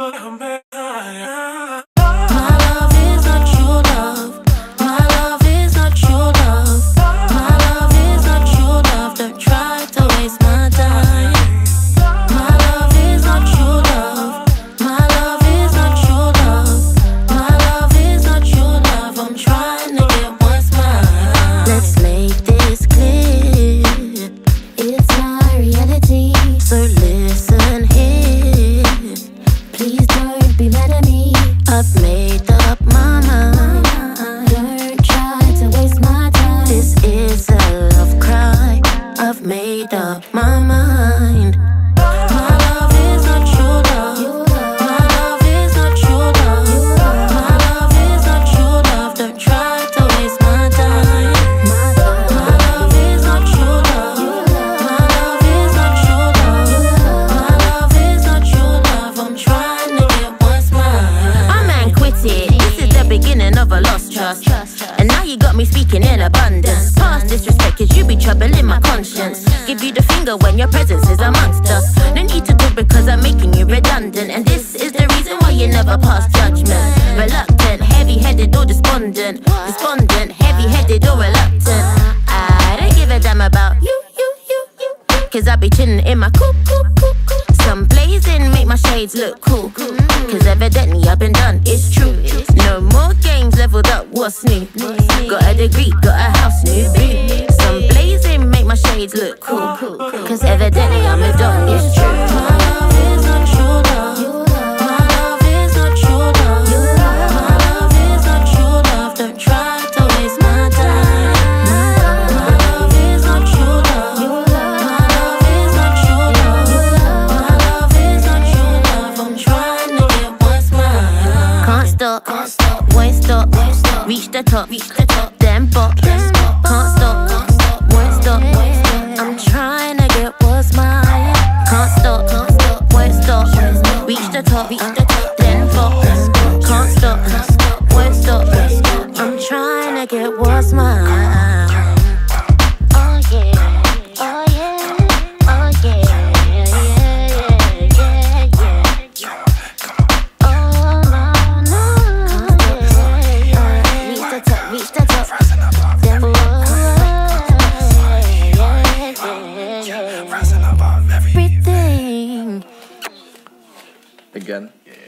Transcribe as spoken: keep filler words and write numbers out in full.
love is not true love. My love is not true love. My love is not true love. Don't try to waste my time. My love is not true love. My love is not true love. My love is not true love. I'm trying to get what's mine. Let's make this clear. It's my reality. So listen here. Please don't be mad at me. I've made up my mind. Don't try to waste my time. This is a love cry. I've made up my mind. My love is not true love. My love is not true love. My love is not true love. Don't try to waste my time. My love is not true love. My love is not true love. My love is not true love. I'm trying to get what's mine. My man quit it. This is the beginning of a lost trust. And now you got me speaking in abundance. Past disrespect, cause you be troubling my conscience. Give you the finger when your presence is amongst us. No need to talk because I'm making you redundant. And this is the reason why you never pass judgment. Reluctant, heavy-headed or despondent. Despondent, heavy-headed or reluctant. I don't give a damn about you, you, you, you. Cause I be chillin' in my coop, coop, coop, coop. Some blazing make my shades look cool. Cause evidently I've been done, it's true. No more games leveled up, what's new? Got a degree, got a house, new boo. Some blazing make my shades look cool. Cause evidently I'm moved on, it's true. My love is not true love. My love is not true love. My love is not true love. Don't try to waste my time. My love is not true love. My love is not true love. My love is not true love. I'm trying to get what's mine. Can't stop, can't stop, won't stop, won't stop. Reach the top, reach the top, then pop. Can't stop, can't stop, won't stop. I'm trying to get what's mine. Can't stop, can't stop, won't stop. Reach the top, reach the top, then pop. Can't stop, won't stop. I'm trying to get what's mine. Oh yeah, oh yeah, oh yeah, yeah, yeah, yeah, yeah. Oh no, no, yeah. Reach the top, reach the top, then pop. Everything. Again.